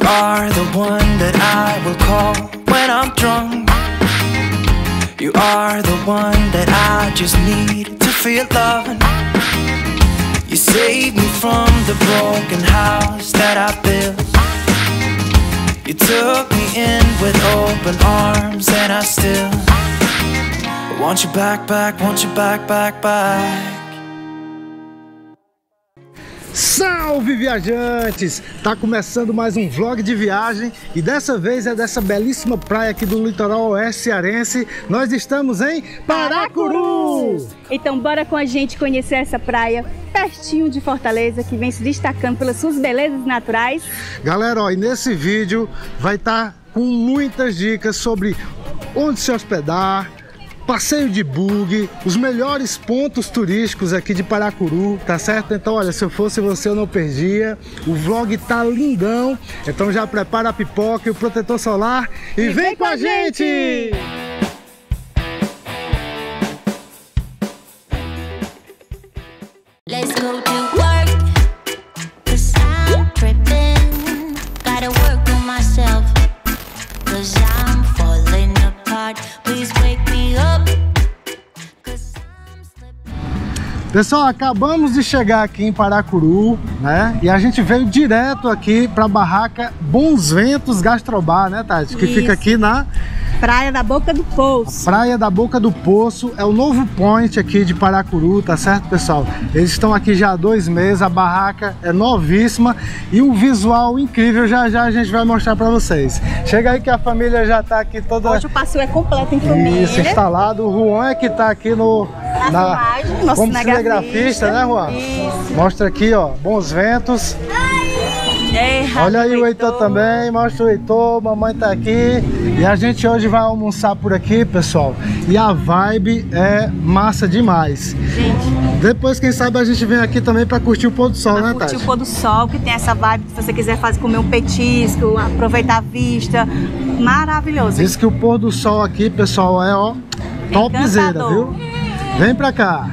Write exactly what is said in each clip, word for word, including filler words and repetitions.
are the one that I will call when I'm drunk. You are the one that I just need to feel loving. You saved me from the broken house that I built. You took me in with open arms and I still want you back, back, want you back, back, back. Salve, viajantes! Tá começando mais um vlog de viagem e dessa vez é dessa belíssima praia aqui do litoral oeste cearense. Nós estamos em Paracuru! Então bora com a gente conhecer essa praia pertinho de Fortaleza, que vem se destacando pelas suas belezas naturais. Galera, ó, e nesse vídeo vai estar com muitas dicas sobre onde se hospedar, passeio de bug, os melhores pontos turísticos aqui de Paracuru, tá certo? Então olha, se eu fosse você eu não perdia. O vlog tá lindão, então já prepara a pipoca e o protetor solar e, e vem, vem com a gente! gente! Let's go to work, 'cause I'm tripping. Gotta work on myself, 'cause I'm falling apart. Please wake me up. Pessoal, acabamos de chegar aqui em Paracuru, né? E a gente veio direto aqui para a barraca Bons Ventos Gastrobar, né, Tati? Que Isso. fica aqui na Praia da Boca do Poço. A Praia da Boca do Poço é o novo point aqui de Paracuru, tá certo, pessoal? Eles estão aqui já há dois meses, a barraca é novíssima e um visual incrível. Já já a gente vai mostrar para vocês. Chega aí que a família já tá aqui toda... Hoje o passeio é completo em família. Isso, instalado. O Juan é que tá aqui no... Na, na filmagem, nosso como cinegrafista, né, Juan? Isso. Mostra aqui, ó, Bons Ventos. Ei, olha aí o Heitor também, mostra o Heitor, mamãe tá aqui. E a gente hoje vai almoçar por aqui, pessoal. E a vibe é massa demais. Gente, depois, quem sabe, a gente vem aqui também pra curtir o pôr do sol, pra né, Tati? Curtir o pôr do sol, que tem essa vibe, se você quiser fazer, comer um petisco, aproveitar a vista. Maravilhoso. Diz que o pôr do sol aqui, pessoal, é ó, topzera, viu? Vem pra cá.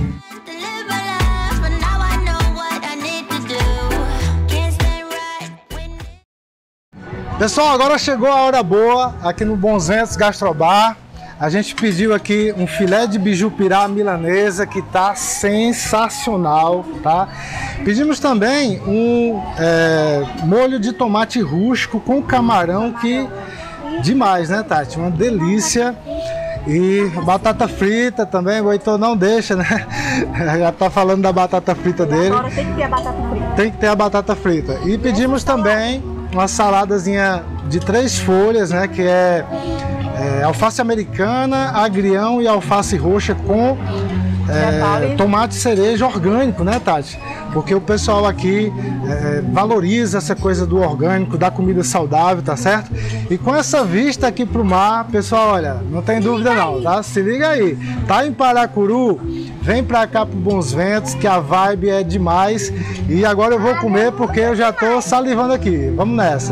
Pessoal, agora chegou a hora boa aqui no Bons Ventos Gastrobar. A gente pediu aqui um filé de bijupirá milanesa que tá sensacional, tá? Pedimos também um é, molho de tomate rústico com camarão, que demais, né, Tati? Uma delícia. E batata frita também, o Heitor não deixa, né? Já tá falando da batata frita dele. Agora tem que ter a batata frita. Tem que ter a batata frita. E pedimos também uma saladazinha de três folhas, né? Que é, é alface americana, agrião e alface roxa com é, tomate cereja orgânico, né, Tati? Porque o pessoal aqui é, valoriza essa coisa do orgânico, da comida saudável, tá certo? E com essa vista aqui pro mar, pessoal, olha, não tem dúvida não, tá? Se liga aí, tá em Paracuru, vem pra cá pro Bons Ventos, que a vibe é demais. E agora eu vou comer porque eu já tô salivando aqui. Vamos nessa!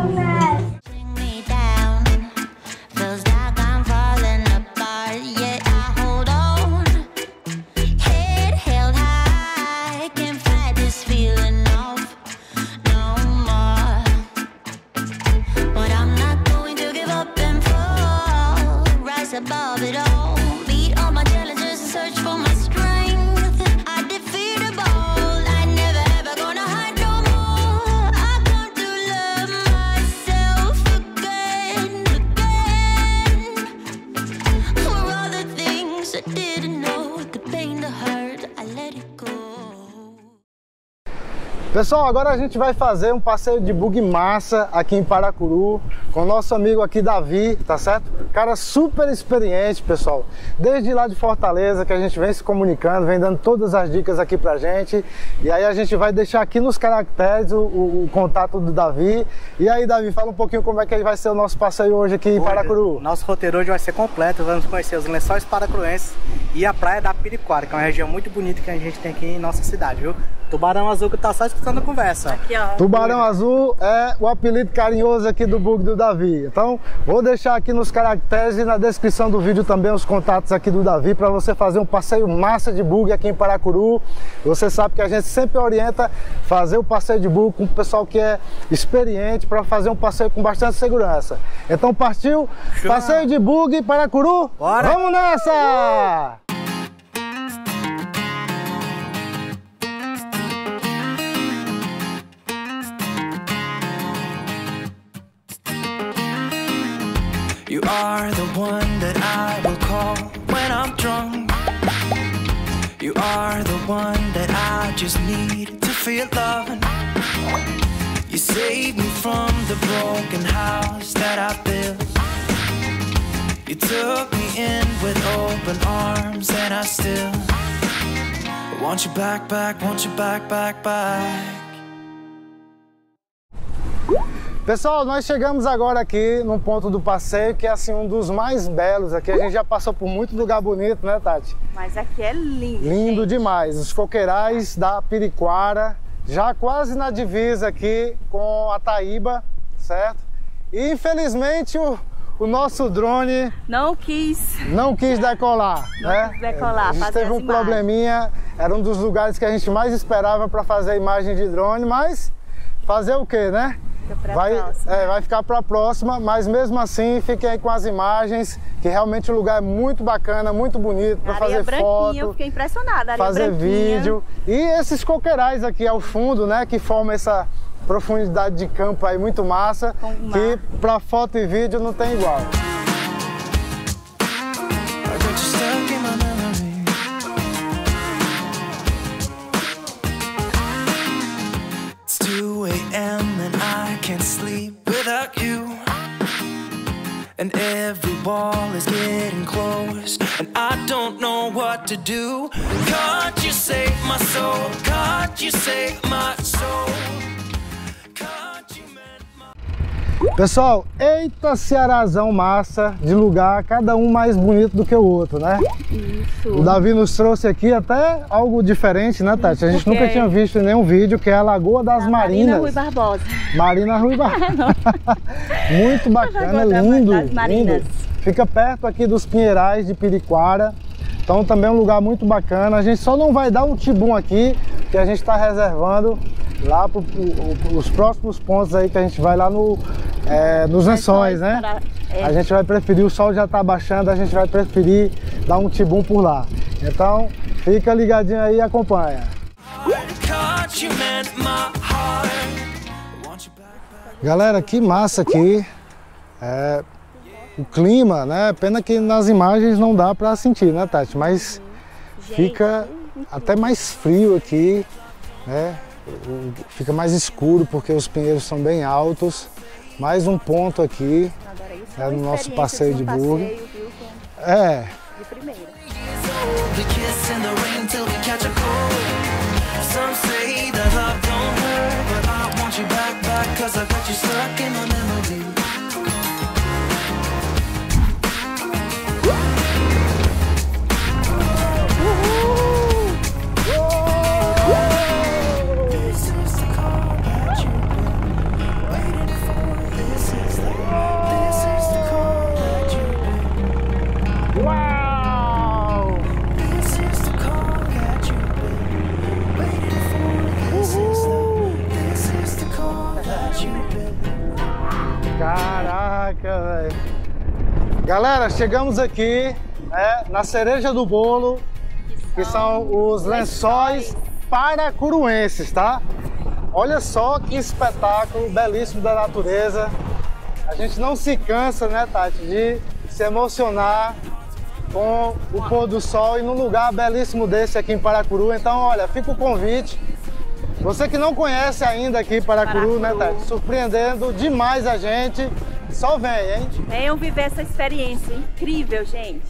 Above it all, beat all my challenges and search for my strength. I defeat a ball, I never ever gonna hide no more. I come to love myself again, again. For all the things I didn't know, the pain, the hurt, I let it go. Pessoal, agora a gente vai fazer um passeio de bug massa aqui em Paracuru com o nosso amigo aqui, Davi, tá certo? Cara super experiente, pessoal. Desde lá de Fortaleza que a gente vem se comunicando, vem dando todas as dicas aqui pra gente. E aí a gente vai deixar aqui nos caracteres o, o, o contato do Davi. E aí, Davi, fala um pouquinho como é que vai ser o nosso passeio hoje aqui em Paracuru. Nosso roteiro hoje vai ser completo, vamos conhecer os lençóis paracuruenses e a praia da Piriquara, que é uma região muito bonita que a gente tem aqui em nossa cidade, viu? Tubarão Azul que tá só escutando a conversa. Aqui, ó. Tubarão Azul é o apelido carinhoso aqui do bug do Davi. Então, vou deixar aqui nos caracteres e na descrição do vídeo também os contatos aqui do Davi para você fazer um passeio massa de bug aqui em Paracuru. Você sabe que a gente sempre orienta fazer o passeio de bug com o pessoal que é experiente para fazer um passeio com bastante segurança. Então, partiu? Show. Passeio de bug em Paracuru? Bora! Vamos nessa! You are the one that I will call when I'm drunk. You are the one that I just need to feel loving. You saved me from the broken house that I built. You took me in with open arms and I still want you back, back, want you back, back, back. Pessoal, nós chegamos agora aqui num ponto do passeio que é assim um dos mais belos aqui. A gente já passou por muito lugar bonito, né, Tati? Mas aqui é lindo. Lindo gente. demais. Os coqueirais da Piriquara, já quase na divisa aqui com a Taíba, certo? E infelizmente o, o nosso drone Não quis. não quis decolar, Não né? quis decolar, A gente fazer teve um as imagens. probleminha, era um dos lugares que a gente mais esperava para fazer a imagem de drone, mas fazer o quê, né? Fica pra Vai, próxima. é, vai ficar para a próxima, mas mesmo assim fiquem aí com as imagens, que realmente o lugar é muito bacana, muito bonito para Areia fazer branquinha, eu foto, fiquei impressionada. Areia fazer branquinha. vídeo. E esses coqueirais aqui ao fundo, né, que formam essa profundidade de campo aí muito massa, Com o mar. que para foto e vídeo não tem igual. I got you stuck in my memory. It's two A M and I can't sleep without you. And every wall is getting close, and I don't know what to do. Can't you save my soul? Can't you save my soul? Can't you mend my... Pessoal, eita Cearazão massa de lugar, cada um mais bonito do que o outro, né? Isso. O Davi nos trouxe aqui até algo diferente, né, Tati? A gente Porque- nunca tinha visto em nenhum vídeo, que é a Lagoa das Da Marina Rui Marinas. Barbosa. Marina Rui Barbosa. Muito bacana, Lagoa da- lindo, das Marinas. lindo. Fica perto aqui dos Pinheirais de Piriquara. Então também é um lugar muito bacana. A gente só não vai dar um tibum aqui, que a gente está reservando lá para os próximos pontos aí que a gente vai lá no, é, nos lençóis, né? para- é. A gente vai preferir, o sol já está baixando, a gente vai preferir dar um tibum por lá. Então fica ligadinho aí e acompanha. Can't you mend my heart? Want you back, back. Galera, que massa aqui. É, o clima, né? Pena que nas imagens não dá para sentir, né, Tati? Mas fica até mais frio aqui, né? O- Fica mais escuro porque os pinheiros são bem altos. Mais um ponto aqui, Agora, isso É uma no nosso experiência passeio um de bug. passeio, viu, com- é, de primeira. We kiss in the rain till we catch a cold. Some say that love don't hurt, but I want you back, back, cause I got you stuck in my memory. This is the call that you've been waiting for. This is the, this is the call that you've been. uau! This is the call that you've been waiting for. This is the, this is the call that you've been. Caraca, velho. Galera, chegamos aqui, né, na cereja do bolo, que são os lençóis paracuruenses, tá? Olha só que espetáculo belíssimo da natureza. A gente não se cansa, né, Tati, de se emocionar com o pôr do sol e num lugar belíssimo desse aqui em Paracuru. Então, olha, fica o convite. Você que não conhece ainda aqui Paracuru, né, Paracuru. Tati? Surpreendendo demais a gente. Só vem, hein? Venham viver essa experiência incrível, gente.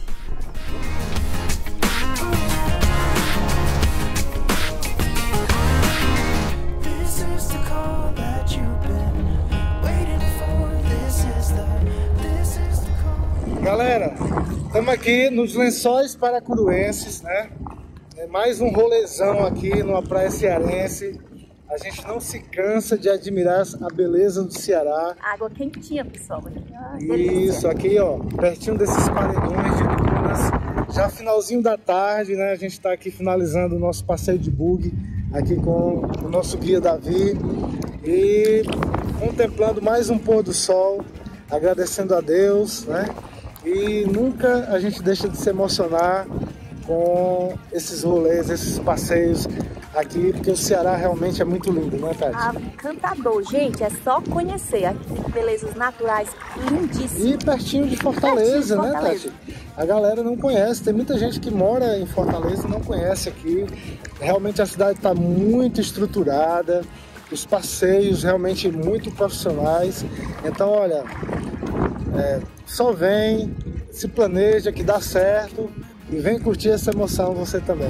This is the call that you've been waiting for. This is the, this is the call. Galera, estamos aqui nos lençóis paracuruenses, né? é mais um rolezão aqui numa praia cearense. A gente não se cansa de admirar a beleza do Ceará. Água quentinha, pessoal. Ah, Isso, aqui ó, pertinho desses paredões de dunas. Já finalzinho da tarde, né? A gente está aqui finalizando o nosso passeio de buggy aqui com o nosso guia Davi. E contemplando mais um pôr do sol, agradecendo a Deus, né? E nunca a gente deixa de se emocionar com esses rolês, esses passeios aqui, porque o Ceará realmente é muito lindo, não é, Tati? Ah, encantador, gente, é só conhecer aqui, belezas naturais lindíssimas. E pertinho de Fortaleza, Pertinho de né, Fortaleza. Tati? A galera não conhece, tem muita gente que mora em Fortaleza e não conhece aqui. Realmente a cidade está muito estruturada, os passeios realmente muito profissionais. Então, olha, é, só vem, se planeja que dá certo e vem curtir essa emoção você também.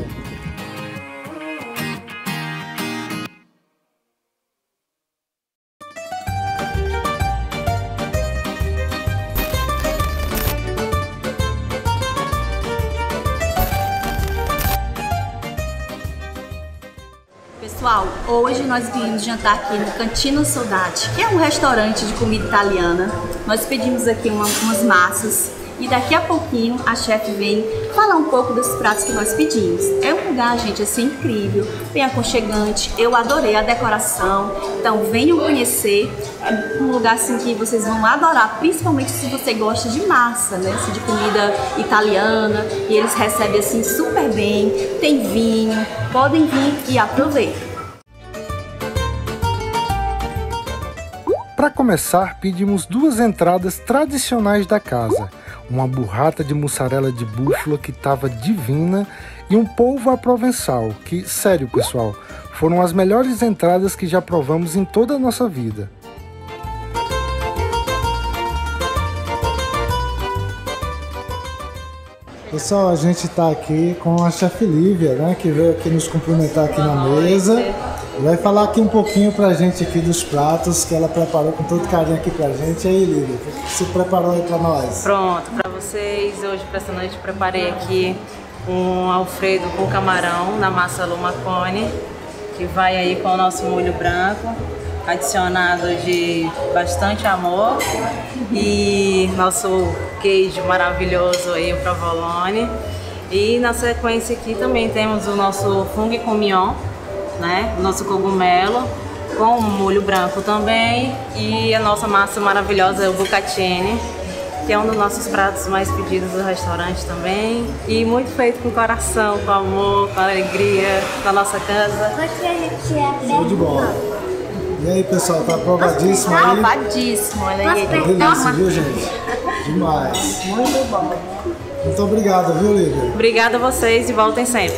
Pessoal, hoje nós viemos jantar aqui no Cantina Saudade, que é um restaurante de comida italiana. Nós pedimos aqui uma, umas massas e daqui a pouquinho a chefe vem falar um pouco dos pratos que nós pedimos. É um lugar, gente, assim, incrível, bem aconchegante. Eu adorei a decoração, então venham conhecer. É um lugar assim que vocês vão adorar, principalmente se você gosta de massa, né, assim, de comida italiana. E eles recebem assim super bem, tem vinho, podem vir e aproveitem. Para começar, pedimos duas entradas tradicionais da casa. Uma burrata de mussarela de búfala que estava divina e um polvo à provençal, que, sério pessoal, foram as melhores entradas que já provamos em toda a nossa vida. Pessoal, a gente está aqui com a chefe Lívia, né, que veio aqui nos cumprimentar aqui na mesa. Vai falar aqui um pouquinho pra gente aqui dos pratos que ela preparou com todo carinho aqui pra gente. E aí, Lívia, o que você preparou aí pra nós? Pronto, pra vocês, hoje pra essa noite preparei aqui um alfredo com camarão na massa lumacone, que vai aí com o nosso molho branco, adicionado de bastante amor, e nosso queijo maravilhoso aí, o provolone. E na sequência aqui também temos o nosso fungo com mignon, né? O nosso cogumelo com molho branco também, e a nossa massa maravilhosa, o bucatini, que é um dos nossos pratos mais pedidos do restaurante também, e muito feito com coração, com amor, com alegria, com a nossa casa. Show de bola. E aí, pessoal, tá aprovadíssimo aí? Aprovadíssimo, olha aí. Delícia, viu, gente? Demais. Muito bom. Muito obrigado, viu, Lívia? Obrigada a vocês e voltem sempre.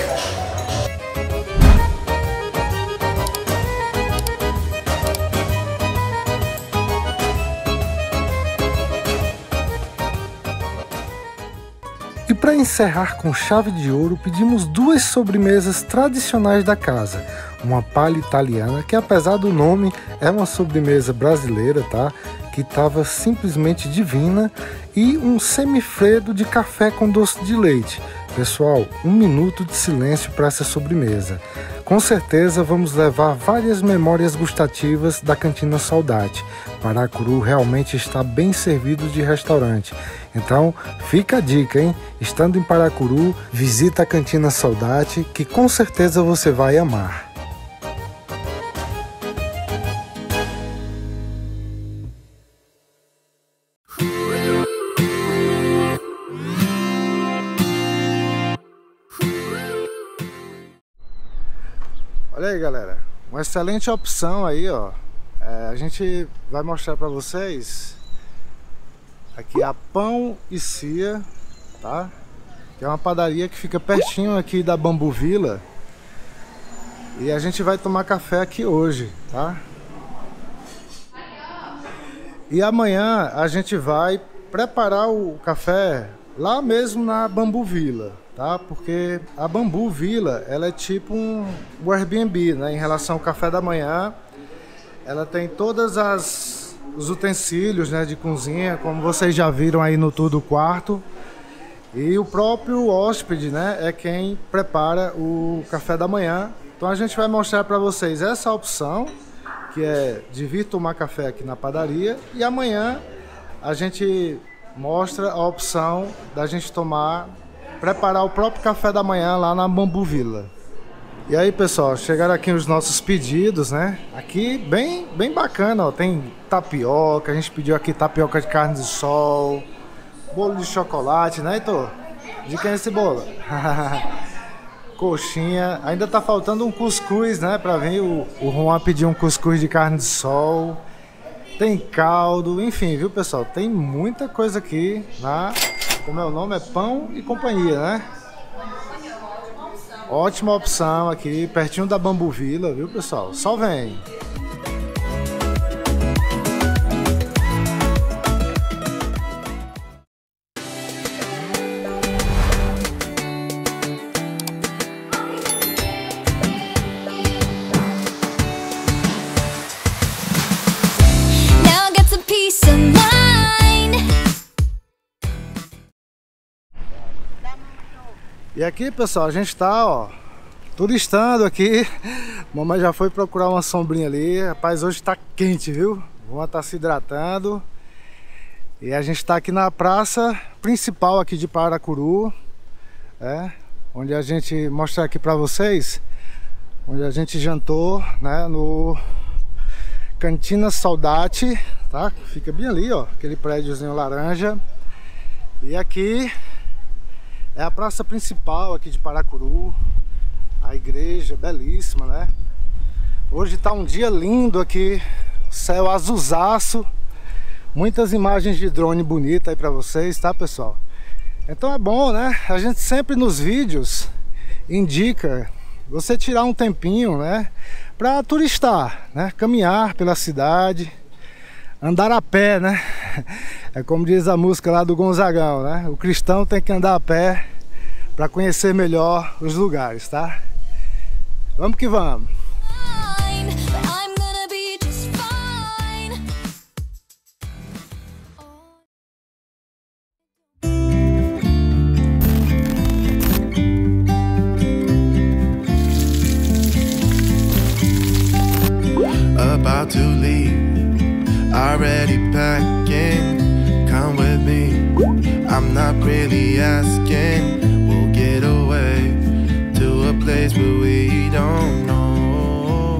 E para encerrar com chave de ouro, pedimos duas sobremesas tradicionais da casa. Uma palha italiana, que apesar do nome, é uma sobremesa brasileira, tá? Que estava simplesmente divina. E um semifredo de café com doce de leite. Pessoal, um minuto de silêncio para essa sobremesa. Com certeza vamos levar várias memórias gustativas da Cantina Saudade. Paracuru realmente está bem servido de restaurante. Então, fica a dica, hein? Estando em Paracuru, visita a Cantina Saudade, que com certeza você vai amar. Olha aí, galera, uma excelente opção aí, ó. É, a gente vai mostrar para vocês aqui a Pão e Cia, tá? Que é uma padaria que fica pertinho aqui da Bambu Vila. E a gente vai tomar café aqui hoje, tá? E amanhã a gente vai preparar o café lá mesmo na Bambu Vila, tá? Porque a Bambu Vila, ela é tipo um Airbnb, né? Em relação ao café da manhã, ela tem todas as os utensílios, né, de cozinha, como vocês já viram aí no tour do quarto. E o próprio hóspede, né, é quem prepara o café da manhã. Então a gente vai mostrar para vocês essa opção, que é de vir tomar café aqui na padaria. E amanhã a gente mostra a opção da gente tomar, preparar o próprio café da manhã lá na Bambu Villa. E aí, pessoal, chegaram aqui os nossos pedidos, né? Aqui bem, bem bacana, ó. Tem tapioca, a gente pediu aqui tapioca de carne de sol, bolo de chocolate, né, Heitor? De quem é esse bolo? Coxinha, ainda tá faltando um cuscuz, né, pra vir. O, o Juan pediu um cuscuz de carne de sol. Tem caldo, enfim, viu, pessoal? Tem muita coisa aqui na... Como é o nome? É Pão e Companhia, né? Ótima opção aqui, pertinho da Bambu Villa, viu, pessoal? Só vem! Now get some peace of mind. E aqui, pessoal, a gente tá, ó, turistando aqui. Mamãe já foi procurar uma sombrinha ali. Rapaz, hoje tá quente, viu? Vamos tá se hidratando. E a gente tá aqui na praça principal aqui de Paracuru, é, onde a gente mostra aqui pra vocês, onde a gente jantou, né, no Cantina Saudade, tá? Fica bem ali, ó, aquele prédiozinho laranja. E aqui é a praça principal aqui de Paracuru, a igreja belíssima, né? Hoje tá um dia lindo aqui, céu azulzaço, muitas imagens de drone bonita aí pra vocês, tá, pessoal? Então é bom, né? A gente sempre nos vídeos indica você tirar um tempinho, né, pra turistar, né? Caminhar pela cidade, andar a pé, né? É como diz a música lá do Gonzagão, né? O cristão tem que andar a pé para conhecer melhor os lugares, tá? Vamos que vamos! Fine, but I'm gonna be just fine. About to leave, already packing. Come with me, I'm not really asking. We'll get away to a place where we don't know.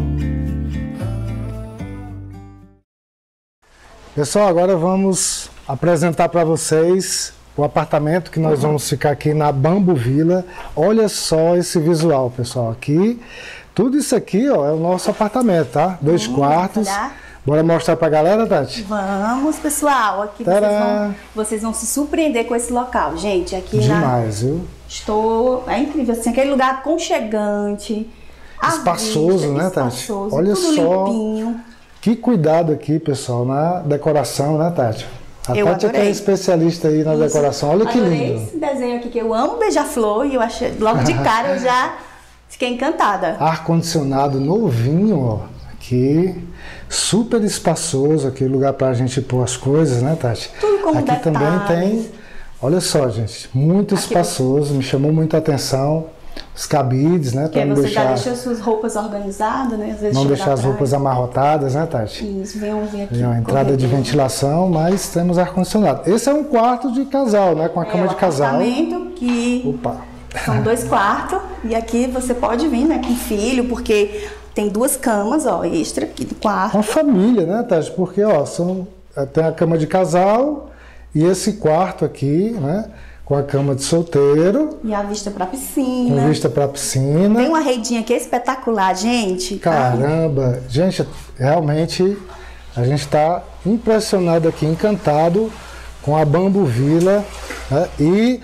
Pessoal, agora vamos apresentar para vocês o apartamento que nós vamos ficar aqui na Bambu Villa. Olha só esse visual, pessoal. Aqui, tudo isso aqui, ó, é o nosso apartamento, tá? Dois Vamos quartos. olhar. Bora mostrar pra galera, Tati? Vamos, pessoal. Aqui vocês vão, vocês vão se surpreender com esse local, gente. Aqui Demais, na... viu? Estou... É incrível, assim, aquele lugar aconchegante. a Espaçoso, vista, né, Tati? espaçoso, Olha tudo só. limpinho. Que cuidado aqui, pessoal, na decoração, né, Tati? A Eu Tati é que é adorei. especialista aí na Isso. decoração. Olha que Adorei lindo. esse desenho aqui, que eu amo beija-flor, e eu achei, logo de cara eu já fiquei encantada. Ar-condicionado novinho, ó. Aqui, super espaçoso, aqui lugar pra gente pôr as coisas, né, Tati? Tudo com Aqui também detalhes. tem, olha só, gente, muito Aqui espaçoso, me chamou muita atenção. Os cabides, né, Porque pra não você já deixar, deixa as suas roupas organizadas, né? Às vezes não chega deixar as atrás. roupas amarrotadas, né, Tati? Isso, vem um vem aqui. Tem uma entrada de corredor. ventilação, mas temos ar-condicionado. Esse é um quarto de casal, né, com a É cama o de casal. apartamento que Opa! são dois quartos, e aqui você pode vir, né, com filho, porque tem duas camas, ó, extra aqui do quarto. Uma família, né, Tati? Porque, ó, são, tem a cama de casal e esse quarto aqui, né, com a cama de solteiro, E a vista pra com piscina. vista pra piscina. Tem uma redinha que é espetacular, gente. Ai, Caramba! Gente, realmente a gente está impressionado aqui, encantado com a Bambu Villa, né? E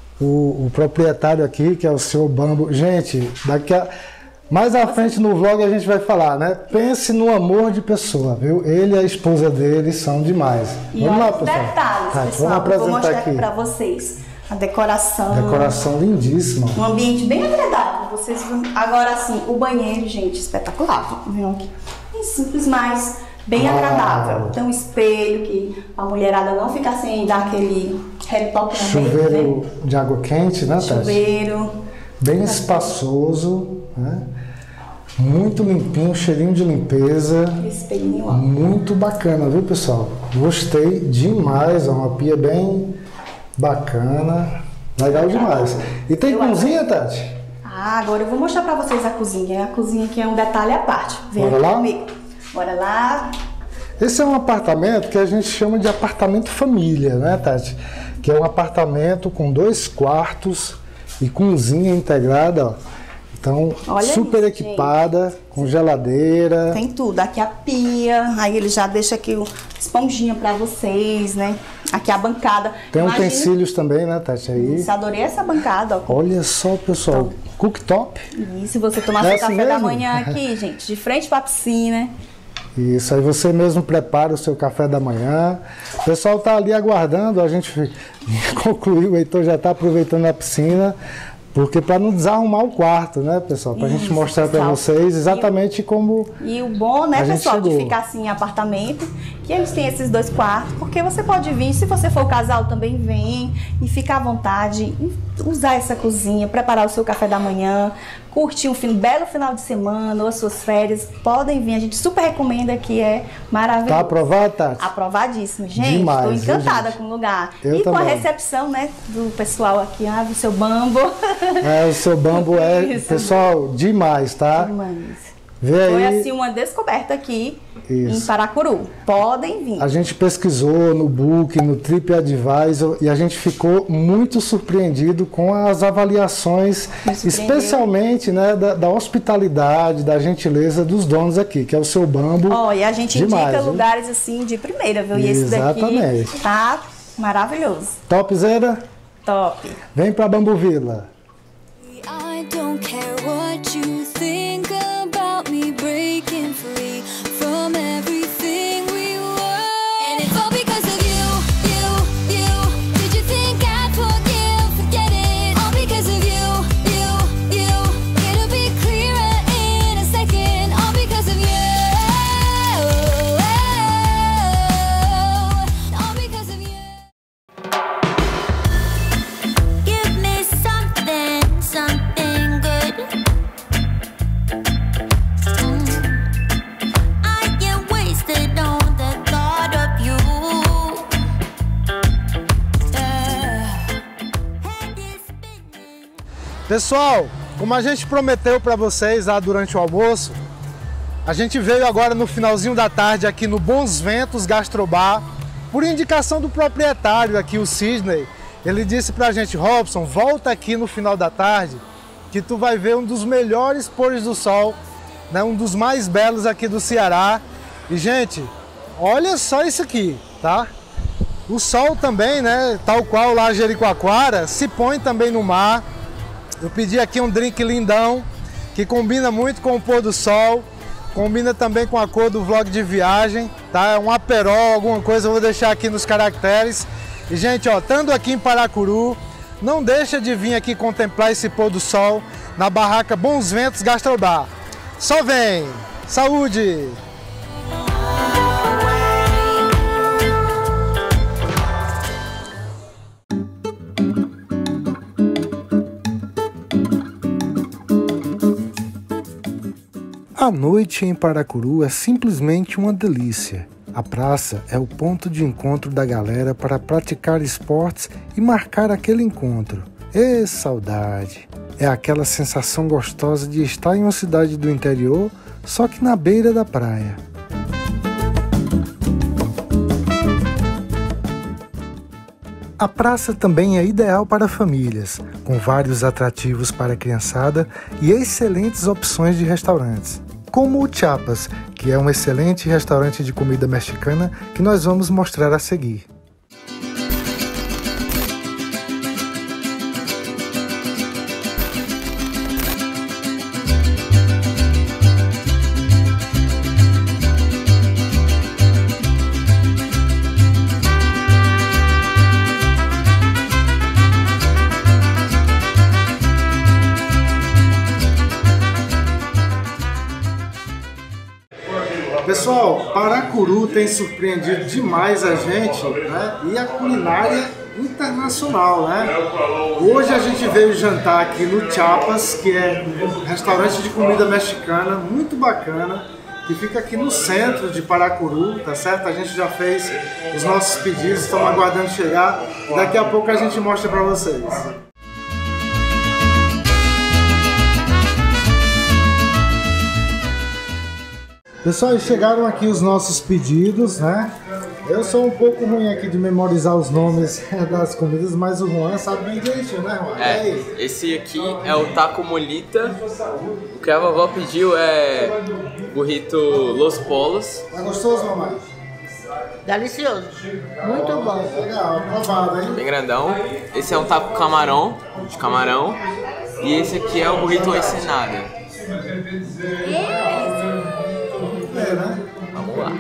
o, o proprietário aqui, que é o senhor Bambu. Gente, daqui a... mais à frente no vlog a gente vai falar, né? Pense no amor de pessoa, viu? Ele e a esposa dele são demais. E Vamos olha lá, os pessoal. detalhes, Tati, pessoal. vamos Eu vou apresentar mostrar aqui. aqui pra vocês. A decoração. Decoração lindíssima. Um ambiente bem agradável. Vocês vão... Agora, assim, o banheiro, gente, espetacular. Viu aqui? Bem simples, mas bem Uau. agradável. Tem um espelho que a mulherada não fica sem dar aquele, Rooftop também, Chuveiro né? de água quente, né, Tati? Chuveiro. Bem espaçoso, né? Muito limpinho, cheirinho de limpeza. Espelhinho, ó. Muito bacana, viu, pessoal? Gostei demais, é uma pia bem bacana, legal demais. E tem Eu cozinha, Tati? Ah, agora eu vou mostrar pra vocês a cozinha. A cozinha aqui é um detalhe à parte. Vem Bora aqui lá? comigo. Bora lá. Esse é um apartamento que a gente chama de apartamento família, né, Tati? Que é um apartamento com dois quartos e cozinha integrada, ó. Então, Olha super isso, equipada, com geladeira. Tem tudo. Aqui a pia. Aí ele já deixa aqui o esponjinha pra vocês, né? Aqui a bancada. Tem Imagina- utensílios também, né, Tati? Aí. Isso, adorei essa bancada, ó. Olha só, pessoal, cooktop. Isso, você tomar É seu assim café da mesmo? manhã aqui, gente, de frente pra piscina. Isso, aí você mesmo prepara o seu café da manhã. O pessoal tá ali aguardando, a gente concluiu, o Heitor já tá aproveitando a piscina, porque para não desarrumar o quarto, né, pessoal? Pra gente Isso, mostrar para pessoal. vocês exatamente como E o bom, né, A gente pessoal, de chegou. ficar assim em apartamento, que eles têm esses dois quartos, porque você pode vir, se você for casal também vem e ficar à vontade, e usar essa cozinha, preparar o seu café da manhã, curtir um fim, belo final de semana ou as suas férias, podem vir, a gente super recomenda, que é maravilhoso. tá aprovado, Tati? Aprovadíssimo, gente. Demais, Tô viu, encantada gente? com o lugar. Eu e com a também. recepção, né, do pessoal aqui, ah, do seu bambo. É, o seu bambu é, Isso. pessoal, demais, tá? Demais. Vê Foi aí, assim uma descoberta aqui Isso. em Paracuru. Podem vir. a gente pesquisou no Book, no TripAdvisor e a gente ficou muito surpreendido com as avaliações, Me surpreendeu. especialmente, né, da, da hospitalidade, da gentileza dos donos aqui, que é o seu bambu. Ó, e a gente Demais, indica viu? lugares assim de primeira, viu? E esse Exatamente. daqui tá maravilhoso. Topzera, Top. vem pra Bambu Vila. I don't care what you think about me breaking free from everything we were. And it's all because of you, you, you. Did you think I'd forgive? Forget it. All because of you, you, you. It'll be clearer in a second. All because of you. All because of you. Give me something, something good. Mm. I get wasted on the thought of you. Yeah. Head is spinning. Pessoal, como a gente prometeu para vocês lá durante o almoço, a gente veio agora no finalzinho da tarde aqui no Bons Ventos Gastrobar, por indicação do proprietário aqui, o Sidney. Ele disse pra gente: Robson, volta aqui no final da tarde que tu vai ver um dos melhores pôres do sol, né, um dos mais belos aqui do Ceará. E, gente, olha só isso aqui, tá? O sol também, né, tal qual lá Jericoacoara, se põe também no mar. Eu pedi aqui um drink lindão, que combina muito com o pôr do sol, combina também com a cor do vlog de viagem, tá? Um aperol, alguma coisa eu vou deixar aqui nos caracteres. E, gente, ó, estando aqui em Paracuru, não deixa de vir aqui contemplar esse pôr do sol na barraca Bons Ventos Gastrobar. Só vem! Saúde! A noite em Paracuru é simplesmente uma delícia. A praça é o ponto de encontro da galera para praticar esportes e marcar aquele encontro. Ê, saudade! É aquela sensação gostosa de estar em uma cidade do interior, só que na beira da praia. A praça também é ideal para famílias, com vários atrativos para a criançada e excelentes opções de restaurantes, como o Chiapas, que é um excelente restaurante de comida mexicana que nós vamos mostrar a seguir. Pessoal, Paracuru tem surpreendido demais a gente, né? E a culinária internacional, né? Hoje a gente veio jantar aqui no Chiapas, que é um restaurante de comida mexicana muito bacana, que fica aqui no centro de Paracuru, tá certo? A gente já fez os nossos pedidos, estamos aguardando chegar e daqui a pouco a gente mostra para vocês. Pessoal, chegaram aqui os nossos pedidos, né? Eu sou um pouco ruim aqui de memorizar os nomes das comidas, mas o Juan sabe bem direitinho, né, Juan? É, esse aqui é o taco molita. O que a vovó pediu é burrito Los Polos. Tá gostoso, mamãe? Delicioso. Muito bom. Legal, aprovado, hein? Bem grandão. Esse é um taco camarão, de camarão. E esse aqui é o burrito ensinada. É, né? Vamos lá.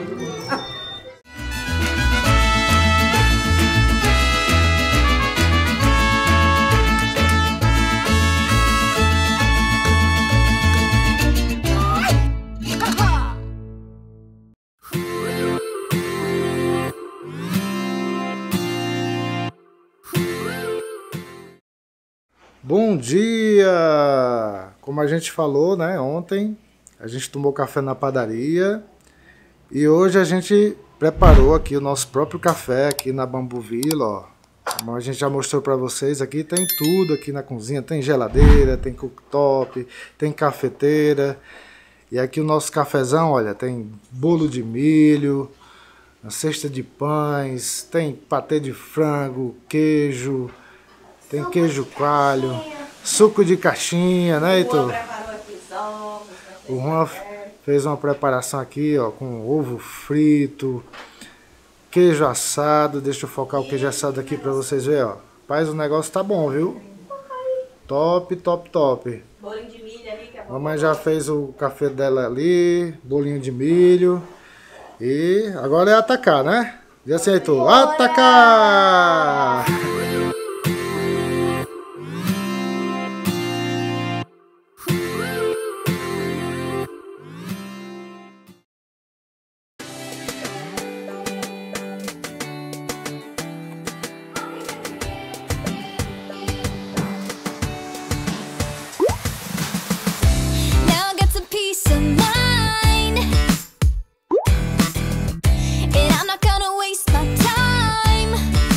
Bom dia! Como a gente falou, né, ontem a gente tomou café na padaria e hoje a gente preparou aqui o nosso próprio café aqui na Bambu Villa, ó. Como a gente já mostrou para vocês, aqui tem tudo aqui na cozinha, tem geladeira, tem cooktop, tem cafeteira. E aqui o nosso cafezão, olha, tem bolo de milho, uma cesta de pães, tem patê de frango, queijo, tem queijo coalho, suco de caixinha, né, Heitor? O Juan fez uma preparação aqui, ó, com ovo frito, queijo assado. Deixa eu focar o queijo assado aqui pra vocês verem, ó. Rapaz, o negócio tá bom, viu? Top, top, top. Bolinho de milho ali, que é bom. Mamãe já fez o café dela ali, bolinho de milho. E agora é atacar, né? E assim, Heitor, atacar! Now I got some peace of mind, and I'm not gonna waste my time.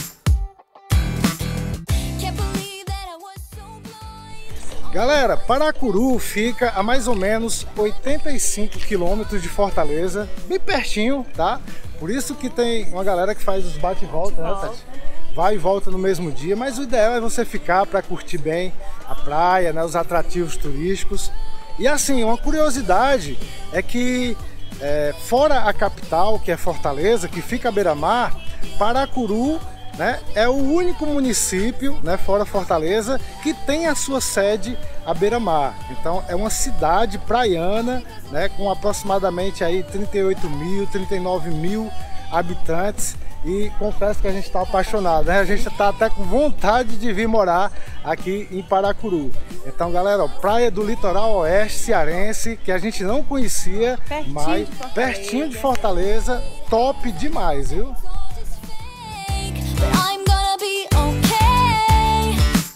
Can't believe that I was so blind. Galera, Paracuru fica a mais ou menos oitenta e cinco quilômetros de Fortaleza, bem pertinho, tá? Por isso que tem uma galera que faz os bate e volta, né, Tati? Vai e volta no mesmo dia, mas o ideal é você ficar para curtir bem a praia, né, os atrativos turísticos. E assim, uma curiosidade é que é, fora a capital, que é Fortaleza, que fica à beira-mar, Paracuru, né, é o único município, né, fora Fortaleza, que tem a sua sede à beira-mar. Então é uma cidade praiana, né, com aproximadamente aí trinta e oito mil, trinta e nove mil habitantes. E confesso que a gente está apaixonado, né? A gente está até com vontade de vir morar aqui em Paracuru. Então, galera, ó, praia do litoral oeste cearense, que a gente não conhecia, Pertinho mas de Fortaleza. pertinho de Fortaleza, top demais, viu? But I'm gonna be okay.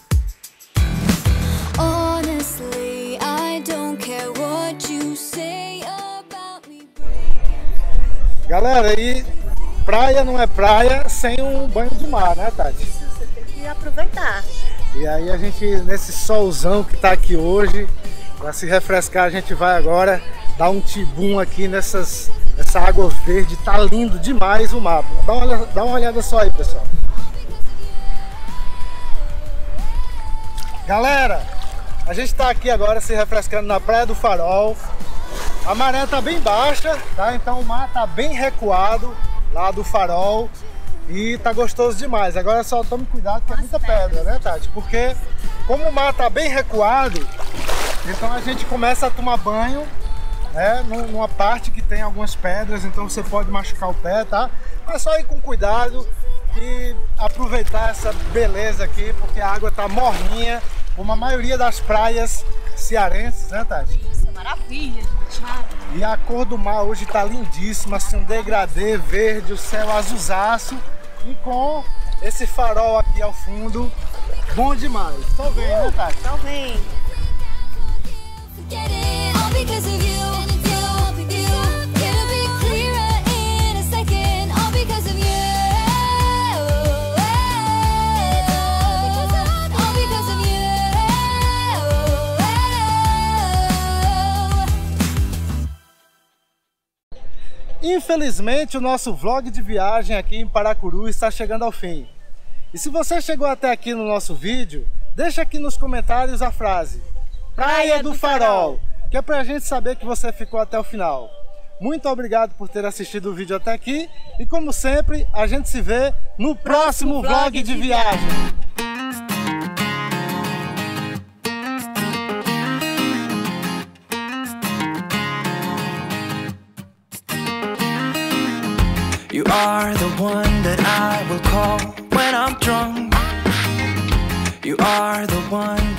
Honestly, I don't care what you say about me. Galera, e praia não é praia sem um banho de mar, né, Tati? Você tem que aproveitar. E aí a gente, nesse solzão que tá aqui hoje, para se refrescar, a gente vai agora dar um tibum aqui nessas, nessa água verde. Tá lindo demais o mapa. Dá uma, olha- dá uma olhada só aí, pessoal. Galera, a gente tá aqui agora se refrescando na Praia do Farol. A maré tá bem baixa, tá? Então o mar tá bem recuado lá do Farol. E tá gostoso demais. Agora só tome cuidado que é muita pedra, né, Tati? Porque como o mar tá bem recuado, então a gente começa a tomar banho, né, num- numa parte que tem algumas pedras, então você pode machucar o pé, tá? Mas só ir com cuidado e aproveitar essa beleza aqui, porque a água tá morninha, como a maioria das praias cearenses, né, Tati? Isso é maravilha, gente. Maravilha. E a cor do mar hoje tá lindíssima, assim, um degradê verde, o céu azulzaço e com esse farol aqui ao fundo, bom demais. Tô vendo, né, Tati? Então vem. Get it all because of you. You, you. It'll be clearer in a second. All because of you. All because of you. Infelizmente, o nosso vlog de viagem aqui em Paracuru está chegando ao fim. E se você chegou até aqui no nosso vídeo, deixa aqui nos comentários a frase Praia do Farol, que é pra gente saber que você ficou até o final. Muito obrigado por ter assistido o vídeo até aqui e, como sempre, a gente se vê no próximo vlog de viagem. You are the one that I will call when I'm drunk. You are the one